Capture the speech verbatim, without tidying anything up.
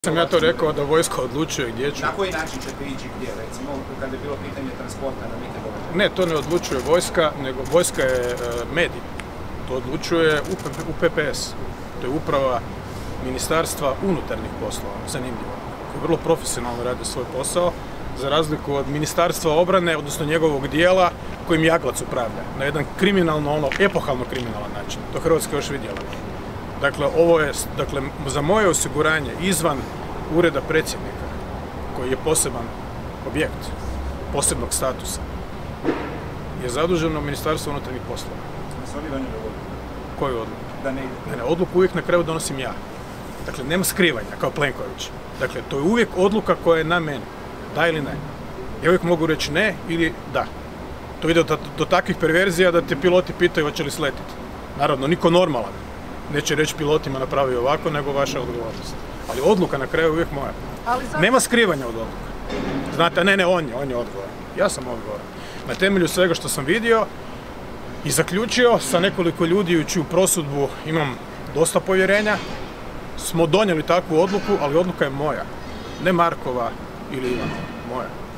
Sam ja to rekao da vojska odlučuje gdje će. Na koji način ćete ići gdje, recimo, kada je bilo pitanje transporta na neke događaje? Ne, to ne odlučuje vojska, nego vojska je uh, medij. To odlučuje U P P S. To je uprava Ministarstva unutarnjih poslova, zanimljivo. Koji vrlo profesionalno radi svoj posao, za razliku od Ministarstva obrane, odnosno njegovog dijela, kojim Jaglac upravlja. Na jedan kriminalno, ono, epohalno kriminalan način. To Hrvatska još vidjela. Dakle, ovo je, dakle, za moje osiguranje izvan ureda predsjednika, koji je poseban objekt, posebnog statusa, je zaduženo Ministarstvo unutarnjih poslova. Smo oni donijeli odluku? Koju odluku? Da ne... Ne, ne, odluku uvijek na kraju donosim ja. Dakle, nema skrivanja, kao Plenković. Dakle, to je uvijek odluka koja je na meni. Da ili ne. Ja uvijek mogu reći ne ili da. To ide do, do takvih perverzija da te piloti pitaju hoće li sletiti. Naravno, niko normalan neće reći pilotima napravi ovako, nego vaša odgovornost. Ali odluka na kraju je uvijek moja. Nema skrivanja od odluka. Znate, ne, ne, on je, on je odgovoran. Ja sam odgovoran. Na temelju svega što sam vidio i zaključio, sa nekoliko ljudi u čiju prosudbu imam dosta povjerenja, smo donijeli takvu odluku, ali odluka je moja. Ne Markova ili Ivana, moja.